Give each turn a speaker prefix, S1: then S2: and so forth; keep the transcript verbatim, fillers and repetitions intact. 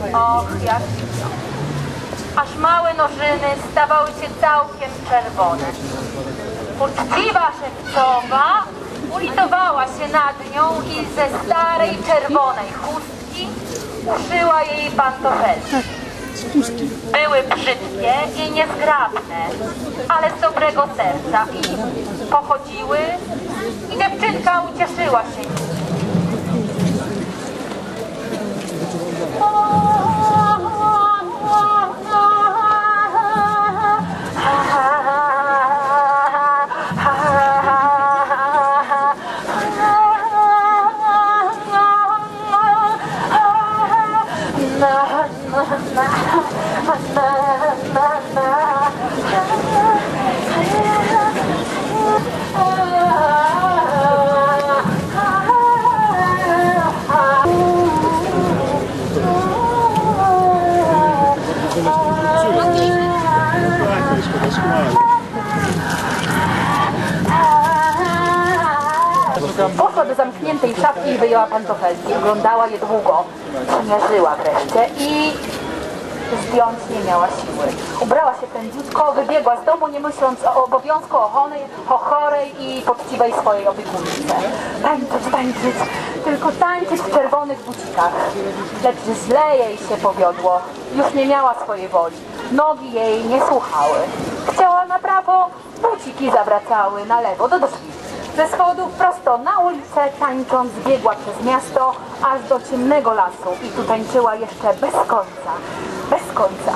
S1: Och, jak zimno. Aż małe nożyny stawały się całkiem czerwone. Uczciwa szewcowa ulitowała się nad nią i ze starej czerwonej chustki uszyła jej pantofelki. Były brzydkie i niezgrabne, ale z dobrego serca i pochodziły i dziewczynka ucieszyła się nimi. Poszła do zamkniętej szafki i wyjęła pantofelki. Oglądała je długo, mierzyła wreszcie i zdjąć nie miała siły. Ubrała się prędziutko, wybiegła z domu, nie myśląc o obowiązku ochony, o chorej i poczciwej swojej opiekunicy. Tańczyć, tańczyć, tylko tańczyć w czerwonych bucikach. Lecz źle jej się powiodło. Już nie miała swojej woli. Nogi jej nie słuchały. Chciała na prawo, buciki zawracały na lewo do drzwi. Ze schodów prosto na ulicę, tańcząc, biegła przez miasto, aż do ciemnego lasu i tu tańczyła jeszcze bez końca, bez końca.